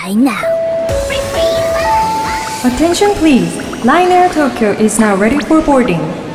fly now. Attention please. LINE Air Tokyo is now ready for boarding.